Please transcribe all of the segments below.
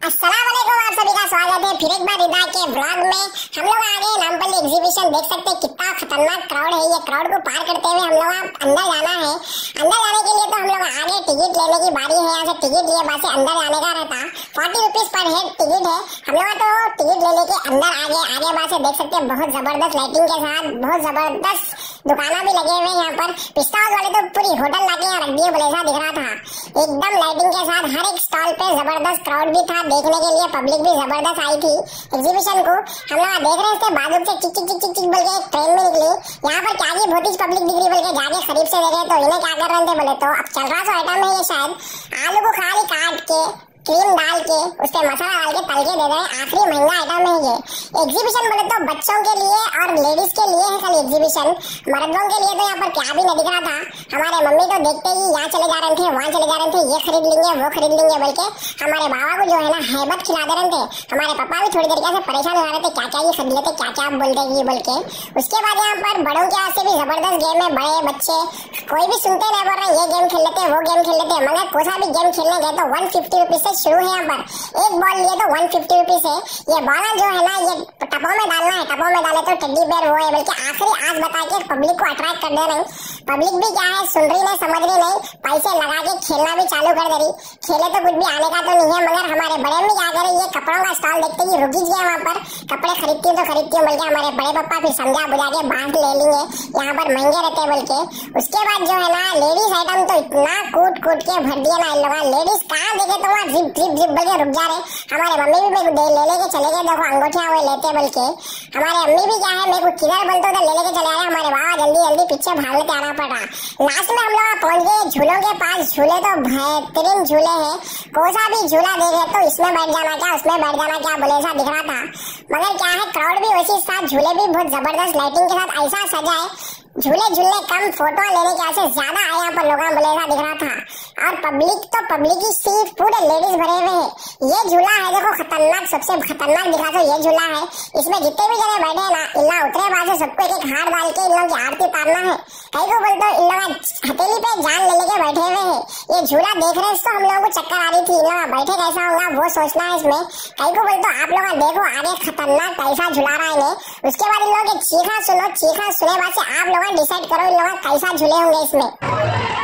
अस्सलाम वालेकुम, आप सभी का स्वागत है फिर एक बार रिदा के ब्लॉग में। हम लोग आ गए नामपल्ली एग्जीबिशन। देख सकते हैं कितना खतरनाक क्राउड है। ये क्राउड को पार करते हुए हम लोग अंदर जाना है। अंदर जाने के लिए तो हम लोग आगे टिकट लेने की बारी है। यहाँ से टिकट लिए बाद से अंदर जाने का रहता। 40 रुपीज पर हेड टिकट है। हम लोग तो टिकट ले लेके अंदर आगे बाद से देख सकते हैं बहुत जबरदस्त लाइटिंग के साथ बहुत जबरदस्त दुकाना भी लगे हुए यहाँ पर। पिस्ता हाउस वाले तो पूरी होटल लाके यहाँ रख दिए बोले, ऐसा दिख रहा था एकदम लाइटिंग के साथ। हर एक स्टॉल पे जबरदस्त क्राउड भी था देखने के लिए। पब्लिक भी जबरदस्त आई थी एग्जीबिशन को। हम लोग देख रहे थे बाजू से चिक चिक चिक चिक चिक बोल के एक ट्रेन में निकली। यहाँ पर क्या बहुत ही पब्लिक दिख रही बोल के जाके करीब से देखे तो इन्हें क्या कर रहे थे बोले तो अब चल रहा था आइटम है ये शायद आलू को खाली काट के क्रीम डाल के उस पर मसाला डाल के तल के दे रहे। आखिरी महंगा आइटम है ये। एग्जीबिशन बोले तो बच्चों के लिए और लेडीज के लिए है खाली एग्जीबिशन। मर्दों के लिए तो यहाँ पर क्या भी नहीं दिख रहा था। हमारे मम्मी तो देखते ही यहाँ चले जा रहे थे वहाँ चले जा रहे थे, ये खरीद लेंगे वो खरीद लेंगे बोल के हमारे बाबा को जो है ना हैबत खिला दे रहे थे। हमारे पापा भी थोड़ी देर से परेशान हो रहे थे क्या क्या ये खरीद लेते क्या क्या आप बोल देगी बोल के। उसके बाद यहाँ पर बड़ों के हाथ से भी जबरदस्त गेम है। बड़े बच्चे कोई भी सुनते नहीं बोल रहे ये गेम खेल लेते वो गेम खेल लेते, मगर कोई सा भी गेम खेलने गए तो 150 रुपीज से शुरू है। यहाँ पर एक बॉल लिए तो 150 रुपीज है। ये बॉल जो है ना ये टपों में डालना है, टपों में डाले तो टेडी बेयर वो है बल्कि आखिरी आज बता के पब्लिक को अट्रैक्ट कर दे रहे। पब्लिक भी क्या है सुन रही नहीं समझ रही नहीं, पैसे लगा के खेलना भी चालू कर दे रही। खेले तो कुछ भी आने का तो नहीं है, मगर हमारे बड़े में क्या करे ये कपड़ों का स्टॉल देखते ही रुकी गए वहाँ पर कपड़े खरीदती हूँ तो खरीदती हूँ बल्कि हमारे बड़े पापा फिर समझा बुझा के बांट ले लिए यहाँ पर महंगे रहते बोल के। उसके बाद जो है ना लेडीज आइटम तो इतना कूट कूट के भर दिया ना इन लोग। लेडीज कहाँ देखे तो वहाँ जिप जिप जिप बोल के रुक जा रहे। हमारे मम्मी भी मेरे को ले लेके चले गए, देखो अंगूठियां वो लेते बोल के। हमारे अम्मी भी क्या है मेरे को किधर बोलते तो ले लेके चले आ रहे। हमारे बाबा जल्दी जल्दी पीछे भागते आना पड़ा। लास्ट में हम लोग पहुंच गए झूलों के पास। झूले तो बेहतरीन झूले है। कोई सा भी झूला देखे तो इसमें बैठ जाना क्या उसमें बैठ जाना क्या बोले ऐसा दिख रहा था। मगर क्या है क्राउड भी वैसे साथ झूले भी बहुत जबरदस्त लाइटिंग के साथ ऐसा सजा है। झूले झूले कम फोटो लेने के से ज्यादा आए यहाँ पर लोगों बोले ऐसा दिख रहा था। और पब्लिक ही सीट पूरे लेडीज भरे हुए हैं। ये झूला है देखो खतरनाक, सबसे खतरनाक दिखा तो ये झूला है। इसमें जितने भी जने बैठे ना इल्ला उतरे बाद से सबको एक हार डाल के इन लोगों की आरती उतारना है। कई को बोलते इन लोग हथेली पे जान ले लेके बैठे हुए हैं। ये झूला देख रहे तो हम लोगों को चक्कर आ रही थी इन लोग बैठे कैसा होगा वो सोचना है इसमें। कई को बोलते आप लोग देखो आगे खतरनाक कैसा झूला रहा है इन्हें। उसके बाद इन लोगों की चीखा सुने बाद से आप लोग डिसाइड करो इन लोग कैसा झूले होंगे इसमें।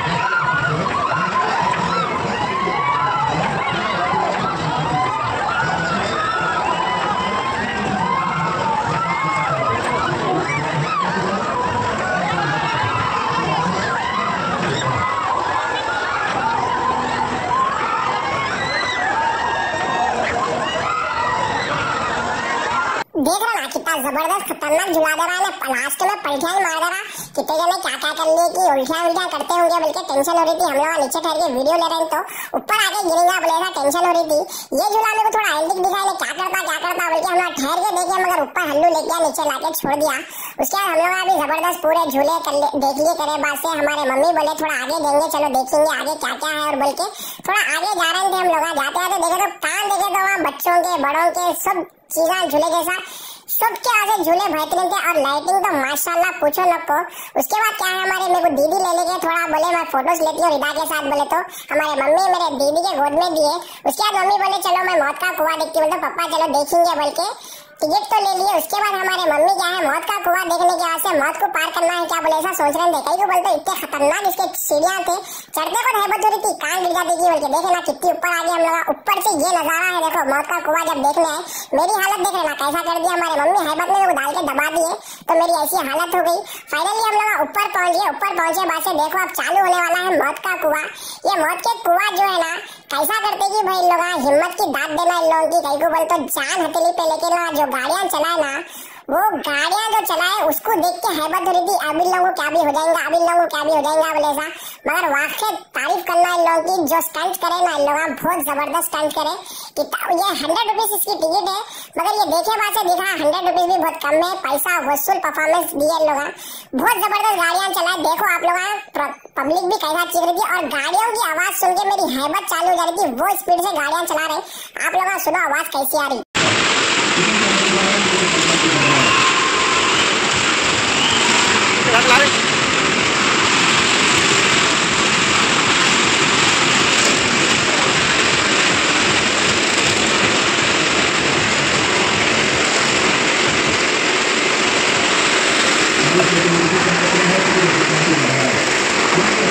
देख रहा ना कितना जबरदस्त खतरनाक झुला दे रहा है। लास्ट में पलटियां ही मार दे रहा। कितने जने क्या क्या कर लिए कि उल्टियां करते होंगे बल्कि टेंशन हो रही थी। हम लोग नीचे ठहर के वीडियो ले रहे हैं तो ऊपर आके गिरेगा बोलेगा टेंशन हो रही थी। ये झूला मेरे को थोड़ा एंडिक दिखा क्या करता बल्कि हम लोग ठहर के देखे मगर ऊपर हल्लू लेके नीचे लाके छोड़ दिया। उसके बाद हम लोग अभी जबरदस्त पूरे झूले देख लिए करे बाद से हमारे मम्मी बोले थोड़ा आगे देंगे चलो देखेंगे आगे क्या क्या है और बोल के थोड़ा आगे जा रहे थे। हम लोग जाते जाते देखे तो कान देखे तो वहाँ बच्चों के बड़ों के सब चीजें झूले के साथ सबके आगे झूले बेहतरीन थे और लाइटिंग तो माशाल्लाह पूछो न को। उसके बाद क्या है हमारे मेरे को दीदी ले लेके थोड़ा बोले मैं फोटोज लेती हूँ रिदा के साथ बोले तो हमारे मम्मी मेरे दीदी के गोद में दिए। उसके बाद मम्मी बोले चलो मैं मौत का कुआं देखती हूँ तो पापा चलो देखेंगे बोल के टिकट तो ले लिए। उसके बाद हमारे मम्मी क्या है मौत का कुआं देखने के बाद से मौत को पार करना है क्या बोले ऐसा सोच रहे थे। कई को बोलते इतने खतरनाक इसके सीढ़ियां थे चढ़ते को हैबत हो रही थी कान गिर जाती थी बोल के। देखे ना कितनी ऊपर आ गए हम लोग। ऊपर से ये नजारा है देखो मौत का कुआं जब देखना है मेरी हालत देख लेना कैसा कर दिया हमारे मम्मी हैबत में डाल के दबा दिए तो मेरी ऐसी हालत हो गई। फाइनली हम लोग ऊपर पहुंच गए। ऊपर पहुंचे बाद से देखो अब चालू होने वाला है मौत का कुआं। ये मौत के कुआं जो है ना कैसा करते कि भाई लोग हिम्मत की दाद देना इन लोगों की। कई को बोलते जान हथेली पे लेके ना जो गाड़ियां चलाए ना वो गाड़ियां जो चलाए उसको देख के हैबत हो रही थी अब इन लोगों को क्या भी हो जाएगा अब इन लोगों को क्या भी हो जाएगा बोले ऐसा। मगर वाकई तारीफ करना इन लोगों की जो स्टंट करे ना इन लोग बहुत जबरदस्त स्टंट करे। ये 100 रुपीज इसकी टिकट है मगर ये देखे बाद से दिखा 100 रुपीज भी बहुत कम है। पैसा वसूल परफॉर्मेंस दिए लोग बहुत जबरदस्त गाड़ियां चलाए। देखो आप लोग पब्लिक भी कैसा चीख रही थी और गाड़ियों की आवाज सुन के मेरी हैबत चालू हो जा रही थी। वो स्पीड से गाड़ियां चला रहे। आप लोग सुनो आवाज कैसी आ रही।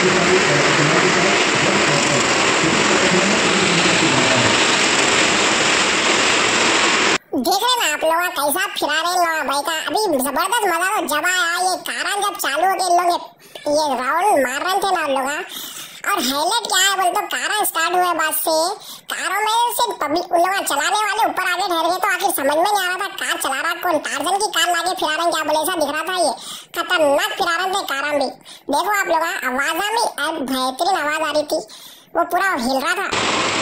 देख रहे ना आप लोग कैसा फिरा रहे लोग भाई का। अभी जबरदस्त मजा तो जब आया ये कारा जब चालू हो गए लोग ये राउंड मार रहे थे ना लोग। और हाईलाइट क्या है बोल तो कारा स्टार्ट हुए बाद से कारों में से पब्लिक लोग चलाने वाले ऊपर आगे ठहर गए तो आखिर समझ में नहीं आ रहा था कार चला रहा कौन। टार्जन की कार लाके फिरा रहे क्या बोले ऐसा दिख रहा था। ये खतरनाक फिरा रहे थे कारा भी। देखो आप लोग आवाजा में बेहतरीन आवाज आ रही थी वो पूरा हिल रहा था।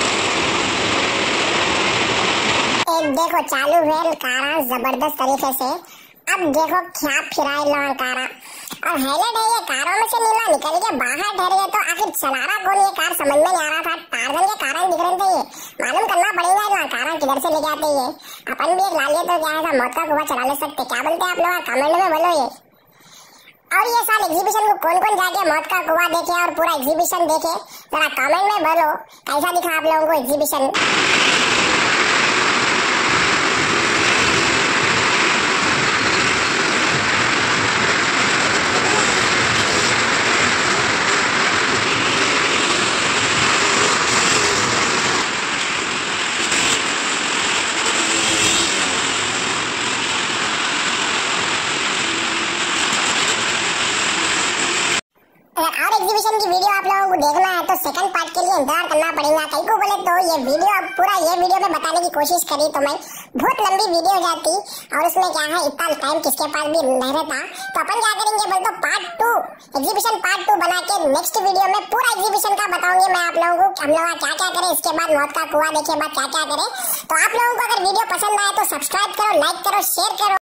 एक देखो चालू हुए कारा जबरदस्त तरीके से। अब देखो क्या फिराए लोग कारा। और हाईलाइट है ये कारों में से नीला निकल के बाहर ठहर गए तो आखिर चला रहा कौन ये कार समझ में नहीं आ रहा था। टार्जन के कारण दिख रहे थे ये मालूम करना पड़ेगा ना कारा किधर से लेके आते ये। अपन भी एक ला लिए तो क्या है मौत का कुआं चला ले सकते। क्या बोलते हैं आप लोग कमेंट में बोलो ये। और ये साल एग्जीबिशन को कौन कौन जाके मौत का कुआं देखे और पूरा एग्जीबिशन देखे जरा कमेंट में बोलो कैसा दिखा आप लोगों को एग्जीबिशन। और एग्जीबिशन की वीडियो आप लोगों को देखना है तो सेकंड पार्ट के लिए इंतजार करना पड़ेगा। कई को बोले तो ये वीडियो अब पूरा ये वीडियो में बताने की कोशिश करी तो मैं बहुत लंबी वीडियो हो जाती और उसमें क्या है इतना टाइम किसके पास भी नहीं रहता। तो अपन क्या करेंगे बोल तो पार्ट 2 एग्जीबिशन पार्ट 2 बना के नेक्स्ट वीडियो में पूरा एग्जीबिशन का बताऊंगी मैं आप लोगों को। हम लोग क्या क्या करें इसके बाद मौत का कुआं देखे बाद क्या क्या करें। तो आप लोगों को अगर वीडियो पसंद आए तो सब्सक्राइब करो, लाइक करो, शेयर करो।